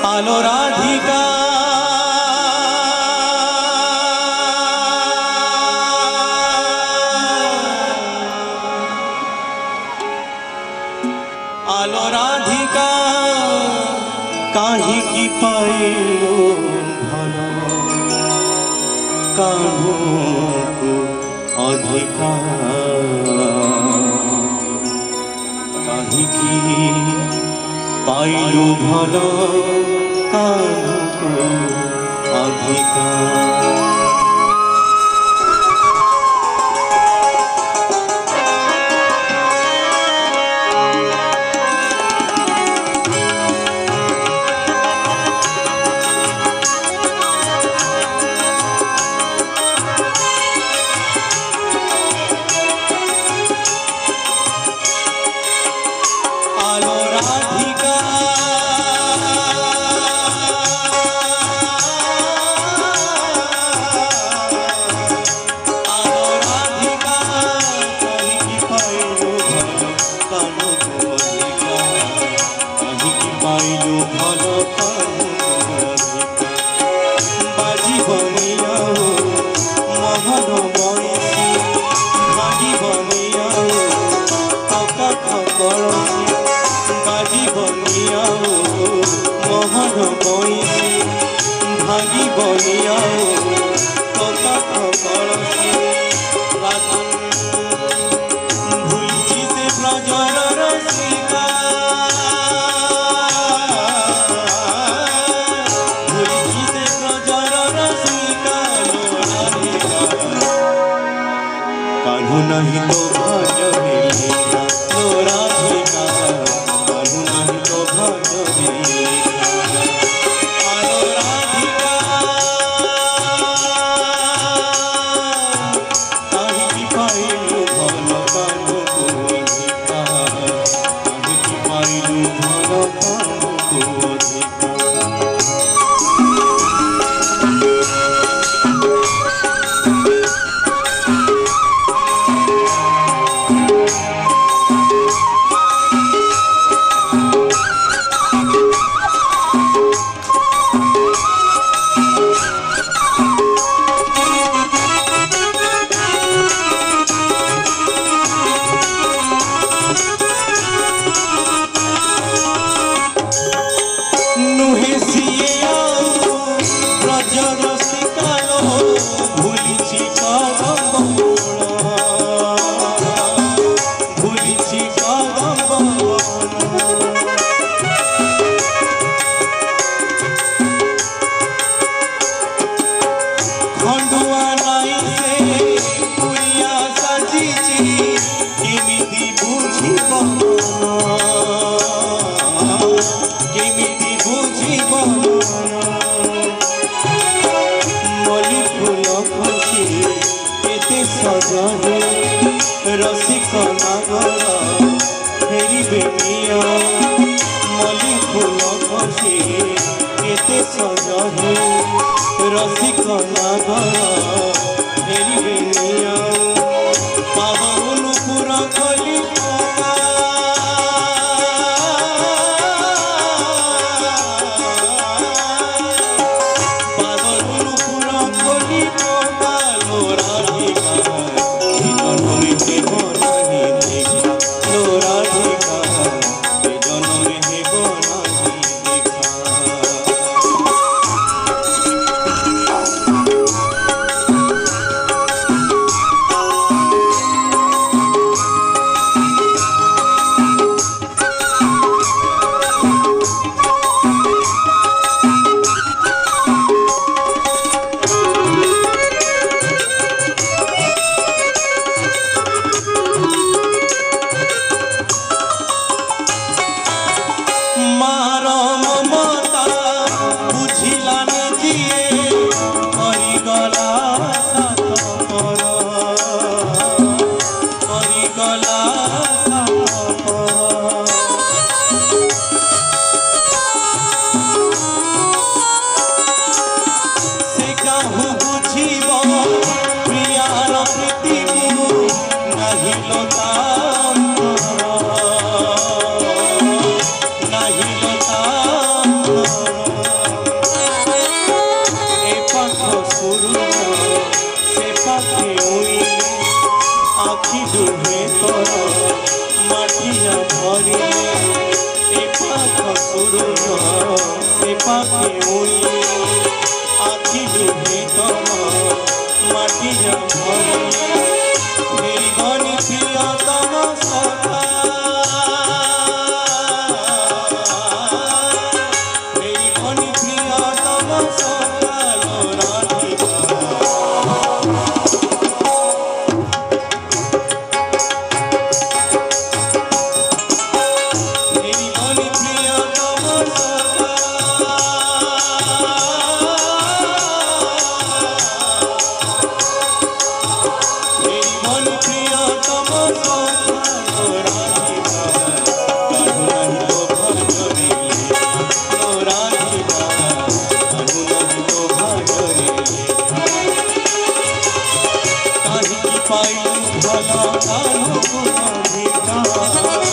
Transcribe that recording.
आलो राधिका आलो राधिका काहे की पाइलो भला कान्हो को अधिकार काहे की पाइलो भला कान्हो को अधिकार। भागी बनिया कका कलसी भूलची से ब्रजर रसिका भूलची से ब्रजर रसिका कान्हू नहीं तो भज मिलेगा राधिका कान्हू नहीं तो भज मिलेगा। रसिक नागर फेरी बेनिया मली फूल खसी केते सजहे रसिक नागर फेरी बेनिया पावन पूरा खली नहीं लता कर माटिया भरिले ए पाख सुरुज ए पाखे उई आखि लुहे कर माटिया भरिले मेरी बनी प्रियतम सखा मेरी बनी प्रियतम सखा पाई भला कालू गुना